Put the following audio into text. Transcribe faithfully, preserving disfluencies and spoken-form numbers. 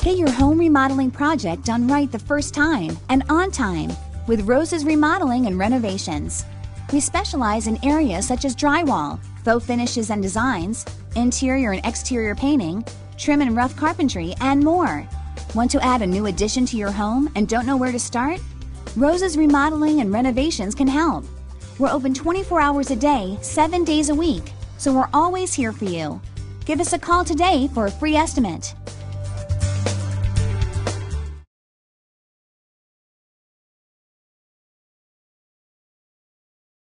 Get your home remodeling project done right the first time and on time with Rose's Remodeling and Renovations. We specialize in areas such as drywall, faux finishes and designs, interior and exterior painting, trim and rough carpentry, and more. Want to add a new addition to your home and don't know where to start? Rose's Remodeling and Renovations can help. We're open twenty-four hours a day, seven days a week, so we're always here for you. Give us a call today for a free estimate.